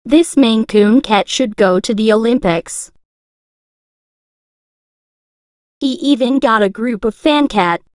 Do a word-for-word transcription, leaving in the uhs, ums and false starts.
This Maine Coon cat should go to the Olympics. He even got a group of fan cat.